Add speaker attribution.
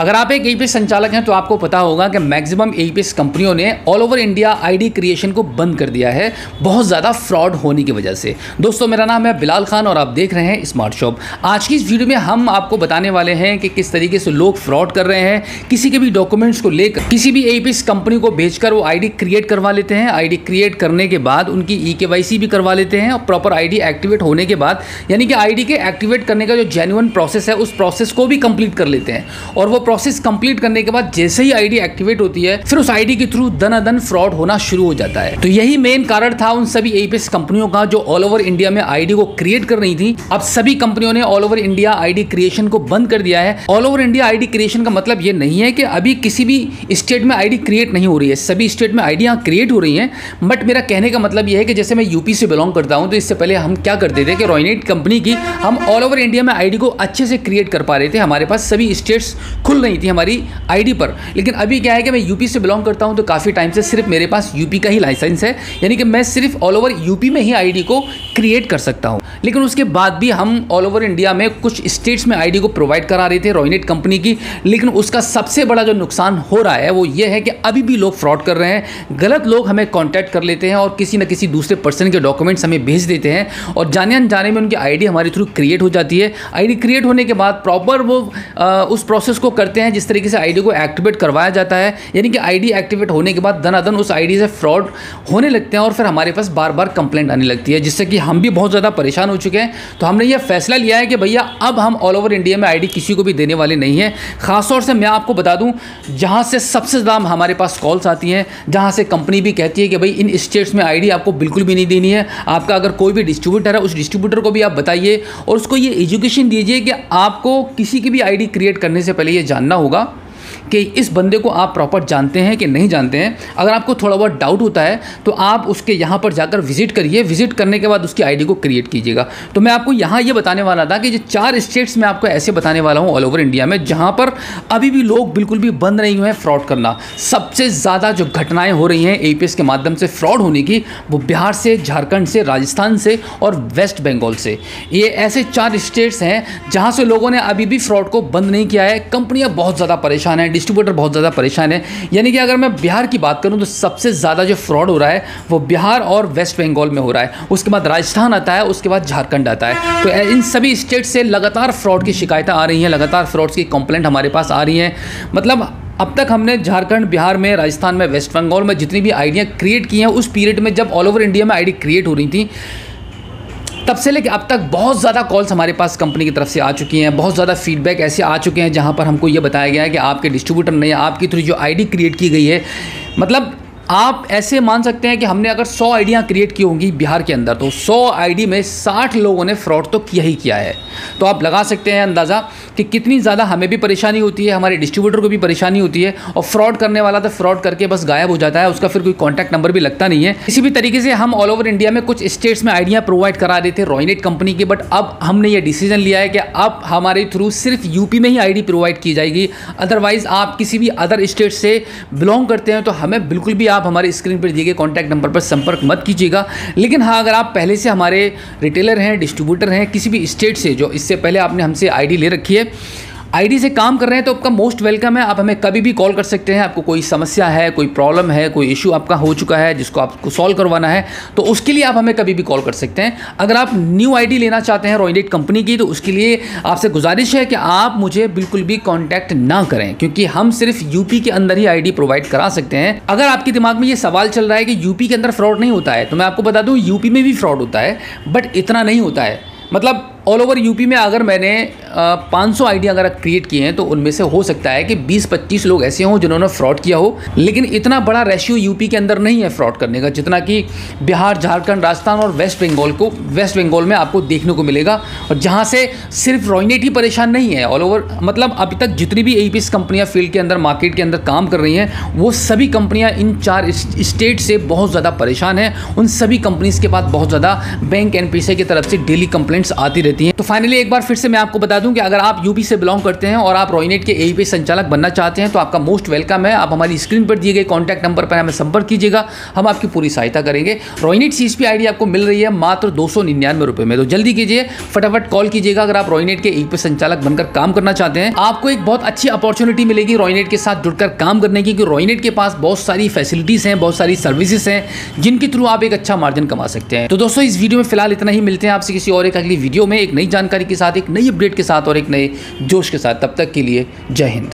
Speaker 1: अगर आप एक एईपीएस संचालक हैं तो आपको पता होगा कि मैक्सिमम एईपीएस कंपनियों ने all over India ID creation को बंद कर दिया है, बहुत ज़्यादा फ्रॉड होने की वजह से। दोस्तों, मेरा नाम है बिलाल खान और आप देख रहे हैं स्मार्ट शॉप। आज की इस वीडियो में हम आपको बताने वाले हैं कि किस तरीके से लोग फ्रॉड कर रहे हैं। किसी के भी डॉक्यूमेंट्स को लेकर किसी भी एईपीएस कंपनी को भेजकर वो आईडी क्रिएट करवा लेते हैं। आईडी क्रिएट करने के बाद उनकी ईकेवाईसी भी करवा लेते हैं और प्रॉपर आईडी एक्टिवेट होने के बाद, यानी कि आईडी के एक्टिवेट करने का जो जेन्युइन प्रोसेस है उस प्रोसेस को भी कंप्लीट कर लेते हैं। और वो प्रोसेस कंप्लीट करने के बाद जैसे ही आईडी एक्टिवेट होती है, फिर उस आईडी के थ्रू दनादन फ्रॉड होना शुरू हो जाता है। तो यही मेन कारण था उन सभी एईपीएस कंपनियों का जो ऑल ओवर इंडिया में आईडी को क्रिएट कर रही थी। अब सभी कंपनियों ने all over India ID creation को बंद कर दिया है। All over India ID creation का मतलब ये नहीं है कि अभी किसी भी स्टेट में आईडी क्रिएट नहीं हो रही है, सभी स्टेट में आईडी यहाँ क्रिएट हो रही है। बट मेरा कहने का मतलब ये है कि जैसे मैं यूपी से बिलोंग करता हूँ, तो इससे पहले हम क्या करते थे कि रॉयनेट कंपनी की हम ऑल ओवर इंडिया में आईडी को अच्छे से क्रिएट कर पा रहे थे। हमारे पास सभी स्टेट्स खुल रही थी हमारी आईडी पर। लेकिन अभी क्या है कि मैं यूपी से बिलोंग करता हूं, तो काफ़ी टाइम से सिर्फ मेरे पास यूपी का ही लाइसेंस है, यानी कि मैं सिर्फ ऑल ओवर यूपी में ही आईडी को क्रिएट कर सकता हूं। लेकिन उसके बाद भी हम ऑल ओवर इंडिया में कुछ स्टेट्स में आईडी को प्रोवाइड करा रहे थे रॉयनेट कंपनी की। लेकिन उसका सबसे बड़ा जो नुकसान हो रहा है वो ये है कि अभी भी लोग फ्रॉड कर रहे हैं। गलत लोग हमें कॉन्टैक्ट कर लेते हैं और किसी न किसी दूसरे पर्सन के डॉक्यूमेंट्स हमें भेज देते हैं और जाने अनजाने में उनकी आईडी हमारे थ्रू क्रिएट हो जाती है। आईडी क्रिएट होने के बाद प्रॉपर वो उस प्रोसेस को करते हैं जिस तरीके से आईडी को एक्टिवेट करवाया जाता है, यानी कि आईडी एक्टिवेट होने के बाद दनादन उस आईडी से फ्रॉड होने लगते हैं और फिर हमारे पास बार बार कंप्लेंट आने लगती है, जिससे कि हम भी बहुत ज़्यादा परेशान हो चुके हैं। तो हमने ये फैसला लिया है कि भैया अब हम ऑल ओवर इंडिया में आईडी किसी को भी देने वाले नहीं हैं। खासतौर से मैं आपको बता दूं, जहां से सबसे ज़्यादा हमारे पास कॉल्स आती हैं, जहां से कंपनी भी कहती है कि भाई इन स्टेट्स में आईडी आपको बिल्कुल भी नहीं देनी है। आपका अगर कोई भी डिस्ट्रीब्यूटर है, उस डिस्ट्रीब्यूटर को भी आप बताइए और उसको ये एजुकेशन दीजिए कि आपको किसी की भी आईडी क्रिएट करने से पहले ये जानना होगा कि इस बंदे को आप प्रॉपर जानते हैं कि नहीं जानते हैं। अगर आपको थोड़ा बहुत डाउट होता है तो आप उसके यहाँ पर जाकर विजिट करिए। विजिट करने के बाद उसकी आईडी को क्रिएट कीजिएगा। तो मैं आपको यहाँ ये बताने वाला था कि जो 4 स्टेट्स में आपको ऐसे बताने वाला हूँ ऑल ओवर इंडिया में, जहाँ पर अभी भी लोग बिल्कुल भी बंद नहीं हुए हैं फ्रॉड करना। सबसे ज़्यादा जो घटनाएँ हो रही हैं एईपीएस के माध्यम से फ्रॉड होने की, वो बिहार से, झारखंड से, राजस्थान से और वेस्ट बंगाल से। ये ऐसे 4 स्टेट्स हैं जहाँ से लोगों ने अभी भी फ्रॉड को बंद नहीं किया है। कंपनियाँ बहुत ज़्यादा परेशान हैं, डिस्ट्रीब्यूटर बहुत ज़्यादा परेशान है। यानी कि अगर मैं बिहार की बात करूं तो सबसे ज़्यादा जो फ्रॉड हो रहा है वो बिहार और वेस्ट बंगाल में हो रहा है। उसके बाद राजस्थान आता है, उसके बाद झारखंड आता है। तो इन सभी स्टेट से लगातार फ्रॉड की शिकायतें आ रही हैं, लगातार फ्रॉड्स की कंप्लेंट हमारे पास आ रही हैं। मतलब अब तक हमने झारखंड, बिहार में, राजस्थान में, वेस्ट बंगाल में जितनी भी आईडियाँ क्रिएट की हैं उस पीरियड में जब ऑल ओवर इंडिया में आईडी क्रिएट हो रही थी, तब से लेकर अब तक बहुत ज़्यादा कॉल्स हमारे पास कंपनी की तरफ से आ चुकी हैं। बहुत ज़्यादा फीडबैक ऐसे आ चुके हैं जहां पर हमको ये बताया गया है कि आपके डिस्ट्रीब्यूटर ने आपके थ्रू जो आईडी क्रिएट की गई है, मतलब आप ऐसे मान सकते हैं कि हमने अगर 100 आईडियाँ क्रिएट की होंगी बिहार के अंदर, तो 100 आईडी में 60 लोगों ने फ्रॉड तो किया ही किया है। तो आप लगा सकते हैं अंदाज़ा कि कितनी ज़्यादा हमें भी परेशानी होती है, हमारे डिस्ट्रीब्यूटर को भी परेशानी होती है। और फ्रॉड करने वाला तो फ्रॉड करके बस गायब हो जाता है, उसका फिर कोई कॉन्टैक्ट नंबर भी लगता नहीं है। किसी भी तरीके से हम ऑल ओवर इंडिया में कुछ स्टेट्स में आईडियाँ प्रोवाइड करा देते रॉयनेट कंपनी की, बट अब हमने ये डिसीजन लिया है कि अब हमारे थ्रू सिर्फ यूपी में ही आईडी प्रोवाइड की जाएगी। अदरवाइज आप किसी भी अदर स्टेट से बिलोंग करते हैं तो हमें बिल्कुल भी आप हमारे स्क्रीन पर दिए गए कॉन्टैक्ट नंबर पर संपर्क मत कीजिएगा। लेकिन हाँ, अगर आप पहले से हमारे रिटेलर हैं, डिस्ट्रीब्यूटर हैं किसी भी स्टेट से, जो इससे पहले आपने हमसे आईडी ले रखी है, आईडी से काम कर रहे हैं, तो आपका मोस्ट वेलकम है। आप हमें कभी भी कॉल कर सकते हैं। आपको कोई समस्या है, कोई प्रॉब्लम है, कोई इशू आपका हो चुका है जिसको आपको सॉल्व करवाना है, तो उसके लिए आप हमें कभी भी कॉल कर सकते हैं। अगर आप न्यू आईडी लेना चाहते हैं रॉयनेट कंपनी की, तो उसके लिए आपसे गुजारिश है कि आप मुझे बिल्कुल भी कॉन्टैक्ट ना करें, क्योंकि हम सिर्फ यूपी के अंदर ही आईडी प्रोवाइड करा सकते हैं। अगर आपके दिमाग में ये सवाल चल रहा है कि यूपी के अंदर फ्रॉड नहीं होता है, तो मैं आपको बता दूँ यूपी में भी फ्रॉड होता है, बट इतना नहीं होता है। मतलब ऑल ओवर यूपी में अगर मैंने 500 आईडी अगर क्रिएट किए हैं तो उनमें से हो सकता है कि 20-25 लोग ऐसे हों जिन्होंने फ्रॉड किया हो। लेकिन इतना बड़ा रेशियो यूपी के अंदर नहीं है फ्रॉड करने का, जितना कि बिहार, झारखंड, राजस्थान और वेस्ट बंगाल में आपको देखने को मिलेगा। और जहां से सिर्फ रॉयनेट ही परेशान नहीं है, ऑल ओवर मतलब अभी तक जितनी भी एईपीएस कंपनियां फील्ड के अंदर, मार्केट के अंदर काम कर रही हैं, वो सभी कंपनियां इन 4 स्टेट से बहुत ज़्यादा परेशान हैं। उन सभी कंपनीज़ के पास बहुत ज़्यादा बैंक एनपीसीआई की तरफ से डेली कंप्लेंट्स आती देती हैं। तो फाइनली एक बार फिर से मैं आपको बता दूं कि अगर आप यूपी से बिलोंग करते हैं और आप रॉयनेट के एईपी संचालक बनना चाहते हैं तो आपका मोस्ट वेलकम है। आप हमारी स्क्रीन पर दिए गए कॉन्टैक्ट नंबर पर हमें संपर्क कीजिएगा, हम आपकी पूरी सहायता करेंगे। रॉयनेट सीएसपी आईडी आपको मिल रही है मात्र 299 रुपये में, तो जल्दी कीजिए, फटाफट कॉल कीजिएगा अगर आप रॉयनेट के एईपी संचालक बनकर काम करना चाहते हैं। आपको एक बहुत अच्छी अपॉर्चुनिटी मिलेगी रॉयनेट के साथ जुड़कर काम करने की, क्योंकि रॉयनेट के पास बहुत सारी फैसिलिटीज हैं, बहुत सारी सर्विसेज हैं जिनके थ्रू आप एक अच्छा मार्जिन कमा सकते हैं। तो दोस्तों इस वीडियो में फिलहाल इतना ही, मिलते हैं आपसे किसी और एक अगली वीडियो में एक नई जानकारी के साथ, एक नई अपडेट के साथ और एक नए जोश के साथ। तब तक के लिए जय हिंद।